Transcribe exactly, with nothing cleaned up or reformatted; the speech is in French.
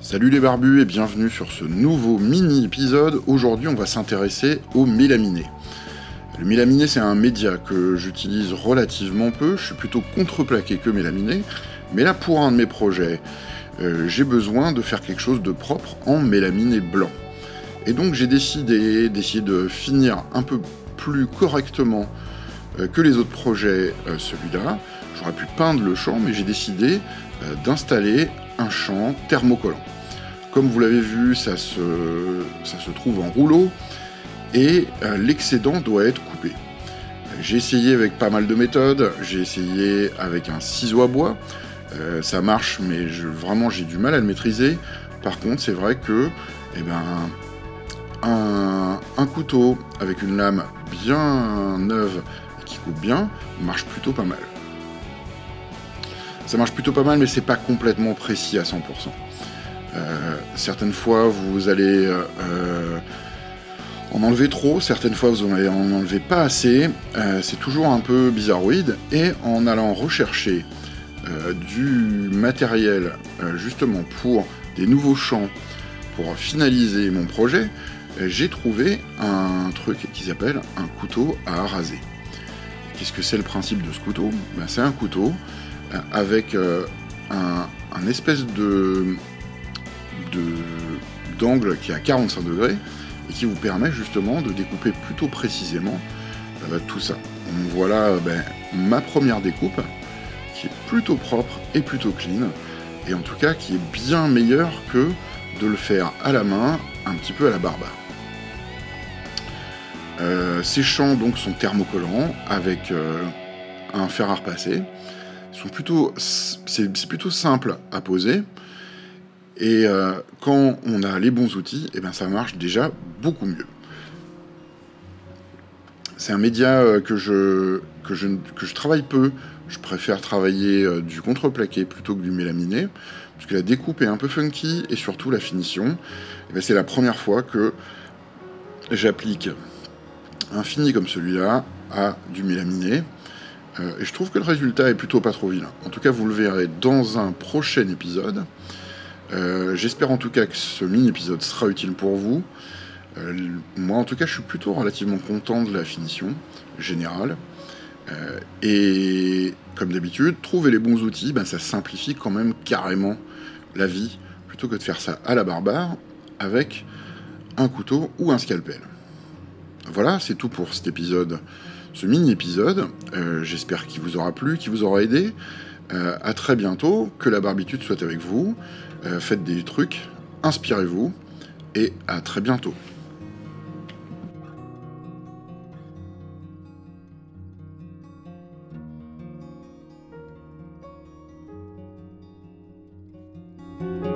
Salut les barbus et bienvenue sur ce nouveau mini-épisode. Aujourd'hui on va s'intéresser au mélaminé. Le mélaminé c'est un média que j'utilise relativement peu, je suis plutôt contreplaqué que mélaminé, mais là pour un de mes projets, euh, j'ai besoin de faire quelque chose de propre en mélaminé blanc. Et donc j'ai décidé d'essayer de finir un peu plus correctement euh, que les autres projets euh, celui-là. J'aurais pu peindre le champ, mais j'ai décidé euh, d'installer un champ thermocollant. Comme vous l'avez vu, ça se, ça se trouve en rouleau et euh, l'excédent doit être coupé. J'ai essayé avec pas mal de méthodes, j'ai essayé avec un ciseau à bois, euh, ça marche mais je, vraiment j'ai du mal à le maîtriser. Par contre c'est vrai que eh ben, un, un couteau avec une lame bien neuve et qui coupe bien marche plutôt pas mal. Ça marche plutôt pas mal mais c'est pas complètement précis à cent pour cent. Euh, certaines fois vous allez euh, en enlever trop, certaines fois vous allez en enlever pas assez, euh, c'est toujours un peu bizarroïde, et en allant rechercher euh, du matériel euh, justement pour des nouveaux champs, pour finaliser mon projet, euh, j'ai trouvé un truc qui s'appelle un couteau à raser. Qu'est-ce que c'est le principe de ce couteau? Ben, c'est un couteau euh, avec euh, un, un espèce de d'angle qui est à quarante-cinq degrés et qui vous permet justement de découper plutôt précisément euh, tout ça. Donc voilà euh, ben, ma première découpe qui est plutôt propre et plutôt clean, et en tout cas qui est bien meilleure que de le faire à la main, un petit peu à la barbare. Euh, ces champs donc sont thermocollants avec euh, un fer à repasser. Ils sont plutôt, c'est plutôt simple à poser. Et euh, quand on a les bons outils, eh ben ça marche déjà beaucoup mieux. C'est un média euh, que, je, que, je, que je travaille peu. Je préfère travailler euh, du contreplaqué plutôt que du mélaminé, parce que la découpe est un peu funky, et surtout la finition. Eh ben c'est la première fois que j'applique un fini comme celui-là à du mélaminé. Euh, et je trouve que le résultat est plutôt pas trop vilain. En tout cas, vous le verrez dans un prochain épisode. Euh, J'espère en tout cas que ce mini-épisode sera utile pour vous. Euh, moi en tout cas je suis plutôt relativement content de la finition générale. Euh, et comme d'habitude, trouver les bons outils, ben, ça simplifie quand même carrément la vie, plutôt que de faire ça à la barbare avec un couteau ou un scalpel. Voilà, c'est tout pour cet épisode, ce mini-épisode. Euh, J'espère qu'il vous aura plu, qu'il vous aura aidé. Euh, à très bientôt, que la barbitude soit avec vous. Euh, faites des trucs, inspirez-vous, et à très bientôt. Thank you.